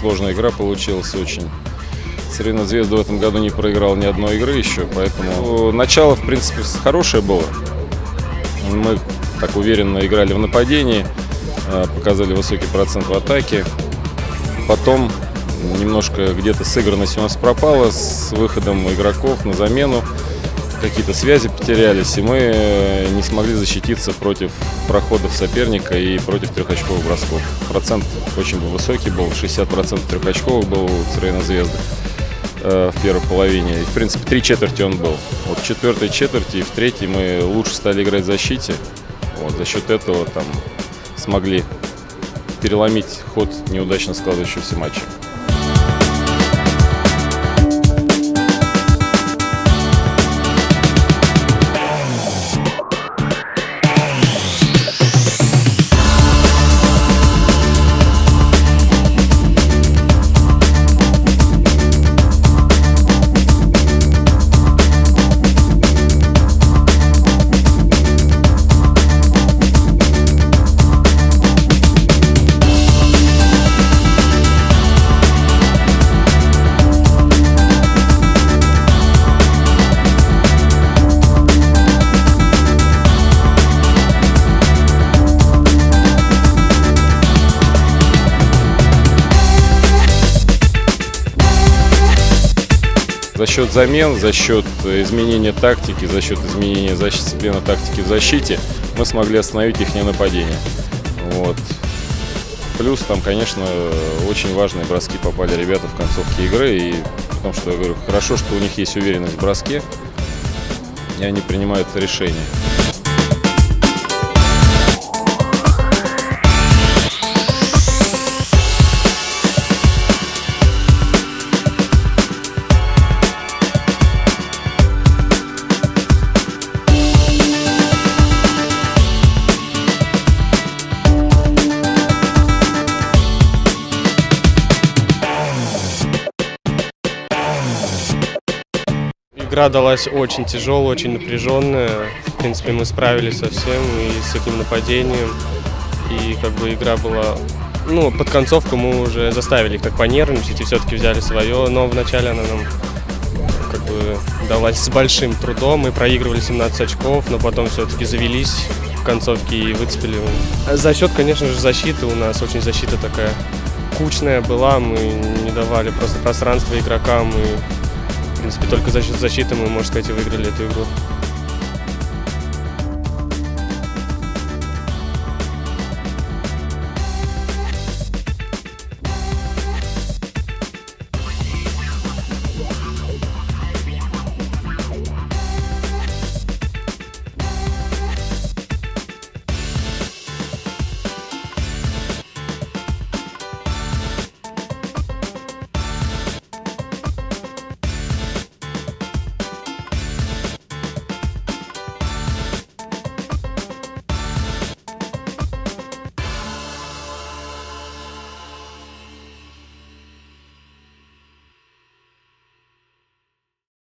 сложная игра получилась очень. Цервена Звезда в этом году не проиграл ни одной игры еще, поэтому начало, в принципе, хорошее было. Мы так уверенно играли в нападении, показали высокий процент в атаке. Потом немножко где-то сыгранность у нас пропала с выходом игроков на замену. Какие-то связи потерялись, и мы не смогли защититься против проходов соперника и против трехочковых бросков. Процент очень высокий был, 60% трехочковых был у Цервена Звезды в первой половине. И, в принципе, 3 четверти он был. Вот в четвертой четверти и в третьей мы лучше стали играть в защите. Вот, за счет этого там смогли переломить ход неудачно складывающегося матча. За счет замен, за счет изменения тактики, за счет изменения дисциплины тактики в защите мы смогли остановить их нападение. Вот. Плюс там, конечно, очень важные броски попали ребята в концовке игры. И потому что, я говорю, хорошо, что у них есть уверенность в броске, и они принимают решение. Игра далась очень тяжелая, очень напряженная. В принципе, мы справились со всем и с этим нападением. И как бы игра была... Ну, под концовку мы уже заставили их так понервничать и все-таки взяли свое. Но вначале она нам как бы далась с большим трудом. Мы проигрывали 17 очков, но потом все-таки завелись в концовке и выцепили. За счет, конечно же, защиты у нас очень защита такая кучная была. Мы не давали просто пространства игрокам. И в принципе, только за счет защиты мы, можно сказать, и выиграли эту игру.